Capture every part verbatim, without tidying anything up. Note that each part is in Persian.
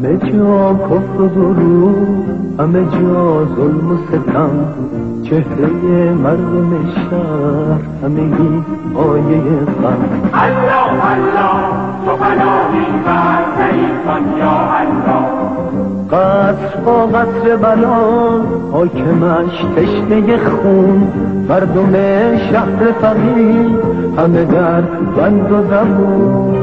همه جا کفر و دروغ، همه جا ظلم و ستم، چهره مردم شهر همگی آیه غم. الله الله تو پناهی بر ضعیفان یا الله. قصر با قصر بلا حاکمش تشنه خون، مردم شهر فقیر همه در بند و زبون.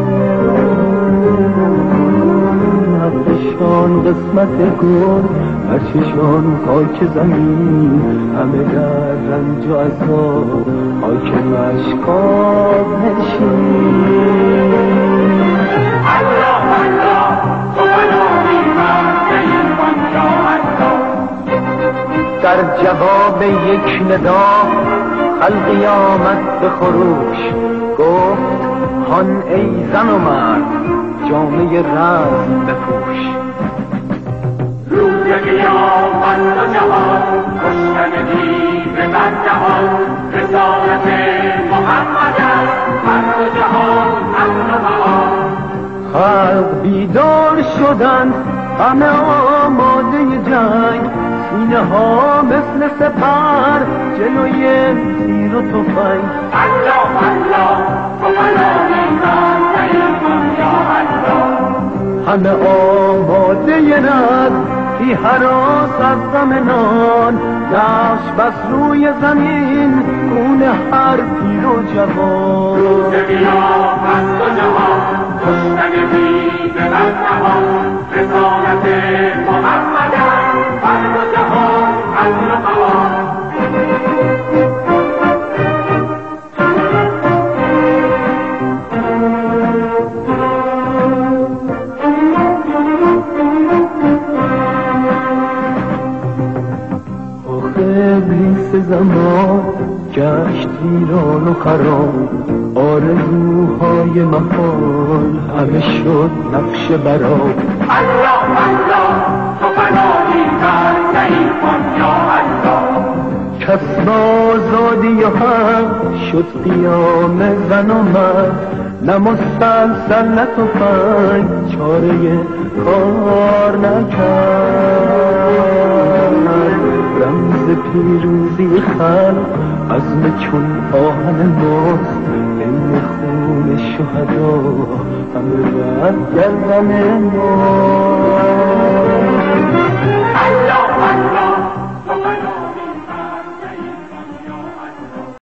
حقشان قسمت گل، هرچشان خاک زمین، همه در رنج و عذاب حاکمش قاب نشین. الله الله تو پناهی بر ضعیفان یا الله. در جواب یک ندا خلقی آمد به خروش، گفت هان ای زن و مرد جامعه رزم بپوش. روز قیامت و جهان کشتن دیو بر جهان، رسالت محمد است هر دو جهان امن و امان. خلق بیدار شدند همه آماده جنگ، سینه ها مثل سپر جلوی تیر و تفنگ. الله الله تو پناهی بر ضعیفان یا الله. همه آماده رد بی هراس از غم نان، نقش بس روی زمین خون هر پیر و جوان. روز قیامت و جهان کشتن دیو بر جهان، رسالت محمد است هر دو جهان امن و امان. ابلیس زمان گشت ویران و خراب، آرزوهای محال همه شد نقش براب. الله الله تو پناهی بر ضعیفان یا الله. کسب آزادی و حق شد قیام زن و مرد، نه مسلسل نه تفنگ چاره کار نکرد. رمز پیروزی خلق عزم چون آهن ماست، این خون شهدا همه بر گردن ما.